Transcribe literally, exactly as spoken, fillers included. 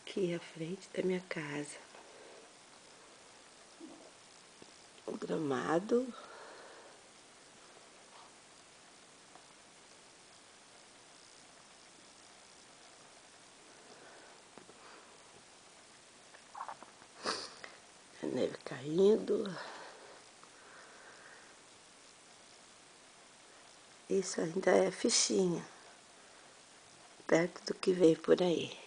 aqui à frente da minha casa. O gramado. A neve caindo. Isso ainda é fichinha, perto do que veio por aí.